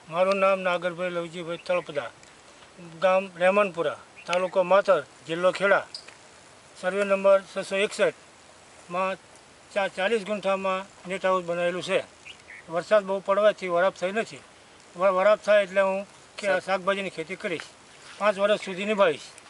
મારું નામ નાગરભાઈ લવજીભાઈ તળપદા, ગામ રેમનપુરા, તાલુકો માતર, જિલ્લો ખેડા, સર્વે નંબર 661માં 40 ગુંઠામાં નેટ હાઉસ બનાવેલું છે. વરસાદ બહુ પડવાથી વરાપ થઈ નથી. વરાપ થાય એટલે હું શાકભાજીની ખેતી કરીશ, 5 વર્ષ સુધી નિભાવીશ.